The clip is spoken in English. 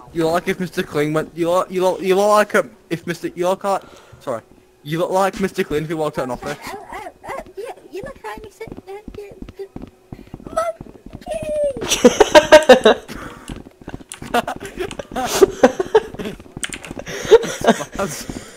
You look like if Mr. Clean went. You look like if Mr. You look like. Sorry. You look like Mr. Clean if he walked out an office. Yeah, you look like me. Monkey!